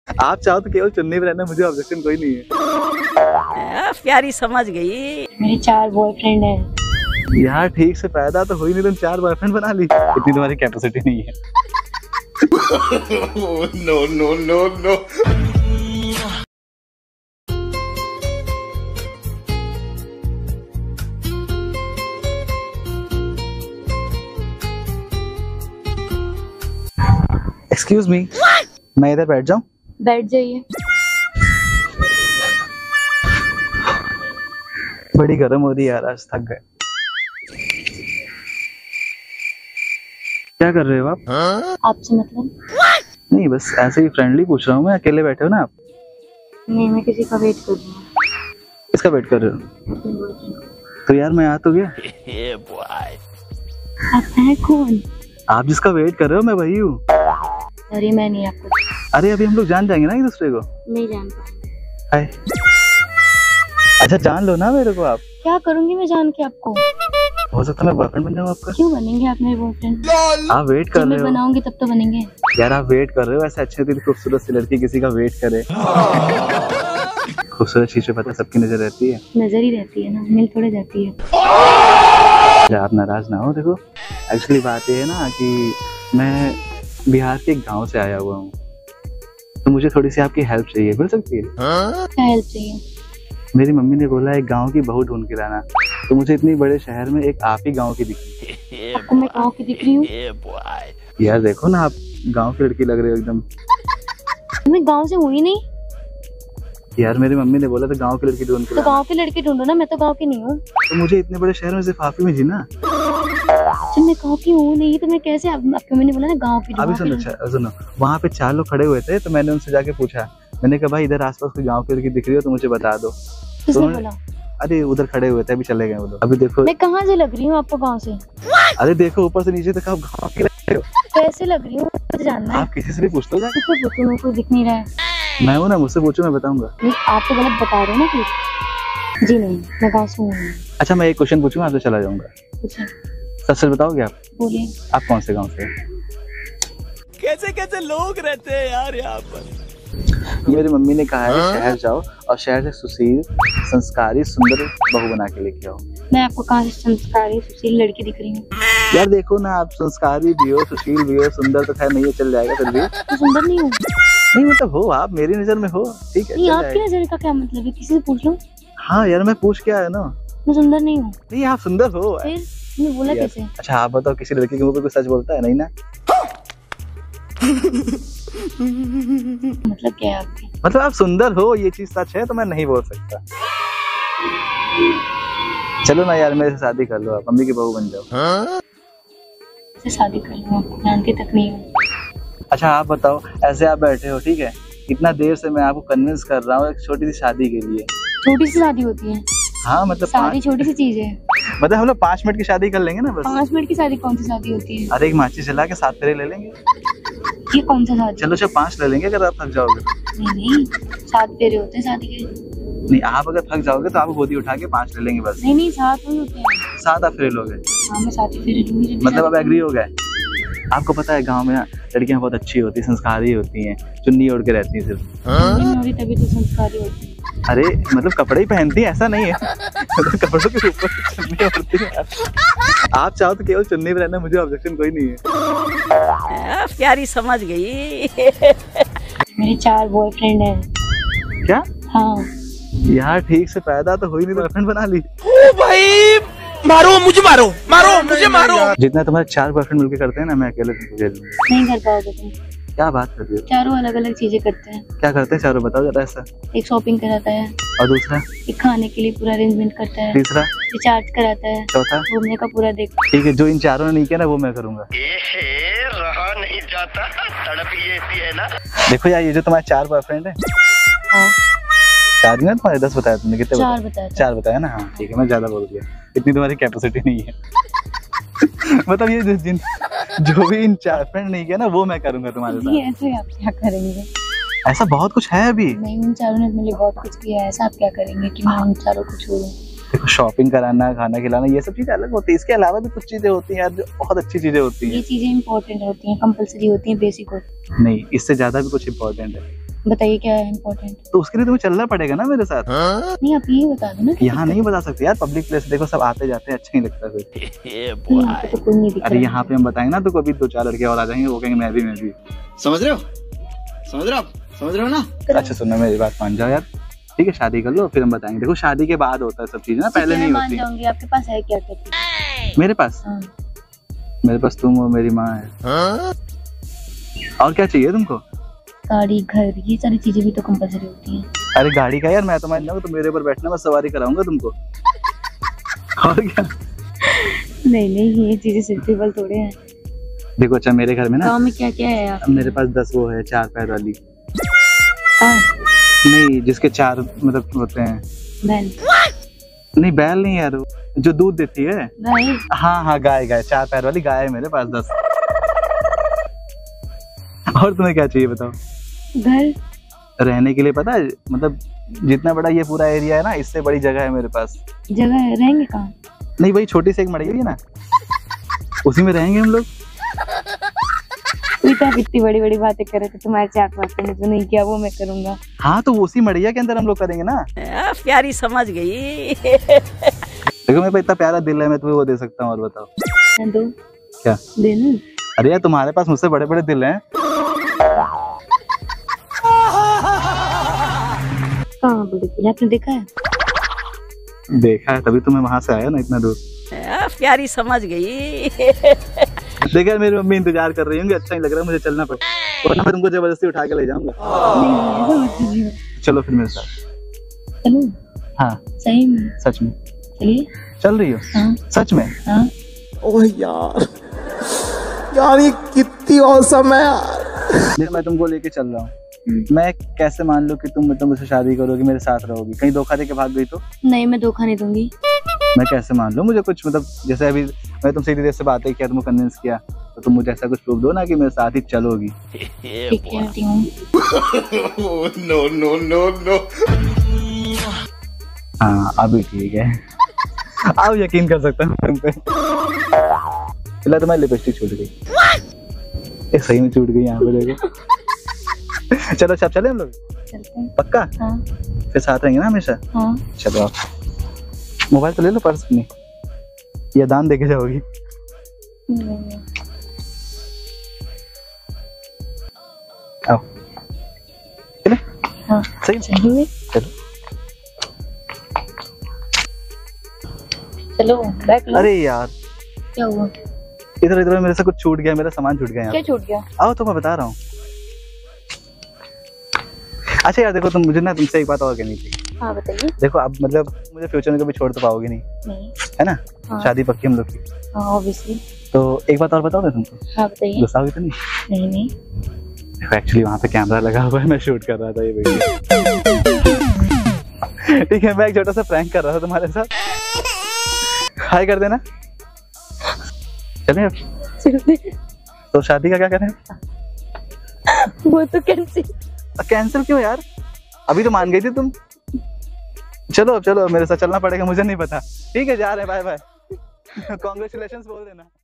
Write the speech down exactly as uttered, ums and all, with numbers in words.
आप चाहो तो केवल चुन्नी में रहना, मुझे ऑब्जेक्शन कोई नहीं है। प्यारी समझ गई। मेरे चार बॉयफ्रेंड हैं। यार ठीक से पैदा तो हुई नहीं, तुम चार बॉयफ्रेंड बना ली, इतनी तुम्हारी कैपेसिटी नहीं है। No no no no. Excuse me, मैं इधर बैठ जाऊं? बैठ जाइए। बड़ी गर्म हो रही है यार, आज थक गए। क्या कर रहे हो आप? आपसे मतलब? नहीं बस ऐसे ही फ्रेंडली पूछ रहा हूँ मैं। अकेले बैठे हो ना आप? नहीं, मैं किसी का वेट कर रही हूँ। किसका वेट कर रहे हो? तो यार मैं आ तो गया। आप हैं कौन? आप जिसका वेट कर रहे हो मैं वही हूँ। अरे मैं नहीं आपको। अरे अभी हम लोग जान जाएंगे ना एक दूसरे को। नहीं जान पाऊंगी। हाय। अच्छा जान लो ना मेरे को आप। क्या करूंगी मैं जान के आपको? हो सकता है मैं बॉयफ्रेंड बन जाऊँ आपका। क्यों बनेंगे आप मेरे बॉयफ्रेंड? आप वेट कर रहे हो। बनाऊंगी तब तो बनेंगे। यार आप वेट कर रहे हो, ऐसे अच्छी खूबसूरत सी लड़की किसी का वेट करे। खूबसूरत चीज पे पता सबकी नजर रहती है। नजर ही रहती है ना, मिल थोड़े जाती है। आप नाराज ना हो। देखो एक्चुअली बात ये है ना कि मैं बिहार के एक गांव से आया हुआ हूँ, तो मुझे थोड़ी सी आपकी हेल्प चाहिए। मिल सकती है? क्या हेल्प चाहिए? मेरी मम्मी ने बोला एक गांव की बहू ढूंढ के लाना, तो मुझे इतनी बड़े शहर में एक आप ही गांव की दिखी। आपको मैं गांव की दिख रही हूँ? यार देखो ना, आप गांव की लड़की लग रही हो एकदम। मैं गांव से हुई नहीं। यार मेरी मम्मी ने बोला था गांव की लड़की ढूंढ के तो गांव की लड़की ढूंढो ना, मैं तो गांव की नहीं हूँ। तो मुझे इतने बड़े शहर में सिर्फ आप ही में जीना। जब मैं गांव की हूँ नहीं तो मैं कैसे? आपके मैंने बोला ना गांव की। अभी सुनो, अच्छा सुनो, वहाँ पे चार लोग खड़े हुए थे, तो मैंने उनसे जाके पूछा, मैंने कहा भाई इधर आसपास कोई गांव की लड़की दिख रही हो तो मुझे बता दो। किसने बोला? अरे उधर खड़े हुए थे, अभी चले गए वो लोग। अभी देखो मैं कहाँ से लग रही हूँ आपको गाँव से? अरे देखो ऊपर से नीचे तक आप गाँव की लग रहे हो। कैसे लग रही हूँ मुझे जानना है। आप किसी से भी पूछ लो। किससे पूछूं? मेरे को दिख नहीं रहा है। मैं हूँ ना, मुझसे पूछो, मैं बताऊंगा। नहीं आप तो गलत बता रहे हो ना कुछ। जी नहीं, मैं गाँव से हूँ। अच्छा मैं एक क्वेश्चन पूछूंगा, आपसे चला जाऊंगा। पूछिए। सच सच बताओगे आप? बोलिए। आप कौन से गाँव से? कैसे कैसे लोग रहते हैं यार यहाँ पर। मेरी मम्मी ने कहा है शहर जाओ और शहर से सुशील, संस्कारी, सुंदर बहू बना के लेके आओ। मैं आपको कहाँ से संस्कारी सुशील लड़की दिख रही हूँ? यार देखो ना, आप संस्कारी भी हो, सुशील भी हो, सुंदर तो खैर नहीं है, चल जाएगा फिर भी। मैं सुंदर नहीं हूँ। नहीं मतलब हो, आप मेरी नजर में हो, ठीक है। नहीं आपकी नजर का क्या मतलब है? किसी से पूछ लो। हाँ यार मैं पूछ के आया ना। मैं सुंदर नहीं हूँ। नहीं आप सुंदर हो। फिर मैं बोला कैसे? अच्छा आप बताओ, किसी लड़की के मुंह पे कोई सच बोलता है? नहीं ना। मतलब क्या है आपकी? मतलब आप सुंदर हो, ये चीज सच है, तो मैं नहीं बोल सकता। चलो ना यार, मेरे से शादी कर लो, आप मम्मी की बहू बन जाओ। से शादी कर लूँ, आपको जानती तक नहीं हूँ। अच्छा आप बताओ, ऐसे आप बैठे हो, ठीक है, इतना देर से मैं आपको कन्विंस कर रहा हूँ एक छोटी सी शादी के लिए। छोटी सी शादी होती है? हाँ मतलब शादी छोटी सी चीज है। मतलब हम लोग पाँच मिनट की शादी कर लेंगे ना बस। पाँच मिनट की शादी कौन सी शादी होती है? अरे एक माचिस जला के सात फेरे ले लेंगे। ये कौन सा शादी? चलो अच्छा पाँच ले लेंगे अगर आप थक जाओगे। नहीं नहीं, सात फेरे होते हैं शादी के। नहीं आप अगर थक जाओगे तो आपको गोदी उठा के पाँच ले लेंगे बस। नहीं नहीं, सात ही होते हैं। सात आप फेरे लोगे? हाँ मैं सात ही फेरे लूंगी। मतलब आप एग्री हो गए? आपको पता है गांव में ना लड़कियां बहुत अच्छी होती है, संस्कारी होती हैं, चुन्नी ओढ़ के रहती हैं सिर्फ। नहीं तभी तो संस्कारी होती है। अरे मतलब कपड़े ही पहनती है, ऐसा नहीं है। मतलब कपड़ों के ऊपर चुन्नी ओढ़ती है। आप चाहो तो केवल चुन्नी में रहना, मुझे ऑब्जेक्शन कोई नहीं है। प्यारी समझ गई। मेरे चार बॉयफ्रेंड हैं। क्या? हाँ। यार ठीक से पैदा तो हुई नहीं, बॉयफ्रेंड बना ली। ओ भाई मारो मुझे, मारो मारो मुझे, मारो। जितना तुम्हारे चार बॉयफ्रेंड मिलके करते हैं ना, मैं अकेले तुमको झेल लूंगा। नहीं कर पाओगे तुम। क्या बात कर रही हो? चारों अलग अलग चीजें करते हैं। क्या करते हैं चारों, बताओ जरा ऐसा। एक शॉपिंग कराता है, और दूसरा? एक खाने के लिए पूरा अरेंजमेंट करता है, तीसरा? रिचार्ज कराता है, चौथा? घूमने का पूरा देख। ठीक है, जो इन चारों ने नहीं किया ना वो मैं करूंगा। रहा नहीं जाता, तड़प ही ऐसी है ना। देखो यार, ये जो तुम्हारे चार बॉयफ्रेंड है, हाँ चार नहीं तुम्हारे, दस बताया तुमने, कितने चार बताया? बताया। चार बताया ना, हाँ ठीक है, मैं ज्यादा बोल दिया, इतनी तुम्हारी कैपेसिटी नहीं है। मतलब ये जो जिन जो भी इन चार फ्रेंड नहीं किया ना वो मैं करूंगा तुम्हारे साथ। ये ऐसे आप क्या करेंगे? ऐसा बहुत कुछ है अभी। नहीं, उन चारों ने मेरे लिए बहुत कुछ किया है, ऐसा आप क्या करेंगे कि मैं उन चारों को छोड़ूं? देखो शॉपिंग कराना, खाना खिलाना, ये सब चीजें अलग होती है, इसके अलावा भी कुछ चीजें होती हैं यार जो बहुत अच्छी चीजें होती हैं। ये चीजें इम्पोर्टेंट होती हैं, कंपलसरी होती हैं, बेसिक होती हैं। नहीं, इससे ज्यादा भी कुछ इम्पोर्टेंट है। बताइए क्या है इम्पोर्टेंट। तो उसके लिए तुम्हें चलना पड़ेगा ना मेरे साथ। नहीं आप ये बता दो ना। यहाँ नहीं बता सकते यार, पब्लिक प्लेस देखो सब आते जाते हैं, अच्छा नहीं लगता फिर। नहीं, यहाँ पे तो कोई नहीं दिख अरे रहा यहाँ पे हम बताएंगे ना तो कभी दो चार लड़के और आ जाएंगे, वो कहेंगे मैं भी मैं भी। समझ रहे हो समझ रहे हो आप समझ रहे हो ना। अच्छा सुनो मेरी बात मान जाओ यार, ठीक है शादी कर लो फिर हम बताएंगे। देखो शादी के बाद होता है सब चीजें ना, पहले नहीं मान होती। जाऊंगी। आपके पास है क्या क्या? मेरे पास हाँ। मेरे पास तुम हो, मेरी माँ है। और क्या चाहिए तुमको? गाड़ी घर ये सारी चीजें भी तो कंपलसरी होती हैं। अरे गाड़ी का यार मैं तो मान जाऊंगा, तो मेरे ऊपर बैठना, मैं सवारी कराऊंगा तुमको। और क्या? नहीं नहीं ये चीजें सिंपल थोड़े हैं। देखो अच्छा मेरे घर में ना गाँव में क्या क्या है आप? मेरे पास दस वो है चार पैर वाली। हाँ, नहीं जिसके चार मतलब होते हैं। बैल नहीं बैल नहीं यार, जो दूध देती है। गाय। हाँ हाँ गाय गाय, चार पैर वाली गाय है मेरे पास दस। और तुम्हें क्या चाहिए बताओ? घर रहने के लिए पता है, मतलब जितना बड़ा ये पूरा एरिया है ना, इससे बड़ी जगह है मेरे पास। जगह है, रहेंगे कहाँ? नहीं वही छोटी सी एक मड़ई है ना, उसी में रहेंगे हम लोग। तो आप इतनी बड़ी बड़ी बातें कर रहे थे, तुम्हारे चार पाँच ने जो नहीं किया वो मैं करूंगा। हाँ तो उसी मड़िया के अंदर हम लोग करेंगे ना। प्यारी समझ गई। देखो मेरे पास इतना प्यारा दिल है, मैं तुम्हें वो दे सकता हूँ। और बताओ दो। क्या दे दूं? अरे यार तुम्हारे पास मुझसे बड़े बड़े दिल हैं। कहाँ बड़े दिल? आपने देखा है? देखा है तभी तो मैं वहां से आया ना इतना दूर। प्यारी समझ गई। देख यार मेरी मम्मी इंतजार कर रही होंगी, अच्छा नहीं लग रहा मुझे चलना पड़े, वरना मैं तुमको जबरदस्ती उठा के ले जाऊंगा। नहीं नहीं ऐसा मत कीजिए। चलो फिर मेरे साथ। चलो हाँ सही में सच में चलिए। चल रही हो? हाँ सच में? हाँ। ओह यार यार ये कितनी औसम है यार। देख मैं तुमको लेके चल रहा हूँ, मैं कैसे मान लूँ कि तुम मतलब मुझसे शादी करोगी, मेरे साथ रहोगी? कहीं धोखा दे के भाग गई तो? नहीं मैं धोखा नहीं दूंगी। मैं कैसे मान लूँ? मुझे कुछ मतलब जैसे अभी मैं तुमसे इतनी देर से बातें किया, तुमको कन्विंस किया, तो तुम मुझे ऐसा कुछ प्रूफ दो ना कि मेरे साथ ही चलोगी। ठीक है आती हूँ। No no no no. हाँ अभी ठीक है। अब यकीन कर सकता हूँ तुम पे। फिलहाल तुम्हारी लिपस्टिक छूट गई। ये सही में छूट गई यहाँ पे देखो। चलो अच्छा चले हम लोग? चलते हैं। पक्का? हाँ फिर साथ रहेंगे ना हमेशा? हाँ। चलो आप मोबाइल तो ले लो, पर्स नहीं, या दान देके जाओगी? नहीं, आओ चले। हाँ सही चलिए। चलो। चलो बैठ लो। अरे यार क्या हुआ? इधर इधर मेरे से कुछ छूट गया, मेरा सामान छूट गया क्या यहाँ। छूट गया? आओ तो मैं बता रहा हूँ। अच्छा यार देखो तुम, मुझे ना तुमसे एक बात और कहनी थी। हाँ बताइए। देखो अब मतलब मुझे फ्यूचर में कभी छोड़ तो पाओगे नहीं, नहीं। है ना? हाँ। शादी पक्की हम लोग की। हाँ ऑब्वियसली। तो एक बात और बताओ मैं तुमको। हाँ बताइए। गुस्सा होगी तो नहीं? नहीं नहीं। देखो एक्चुअली वहाँ पे कैमरा लगा हुआ है, मैं शूट कर रहा था ये वीडियो। ठीक है मैं एक छोटा सा प्रैंक कर रहा था तुम्हारे साथ। हाय कर देना। चलें अब? चलते। तो शादी का क्या करें? वो तो कैंसिल। कैंसिल क्यों यार? अभी तो मान गई थी तुम। चलो अब चलो, मेरे साथ चलना पड़ेगा, मुझे नहीं पता। ठीक है जा रहे हैं, बाय बाय। कॉन्ग्रेचुलेशंस बोल देना।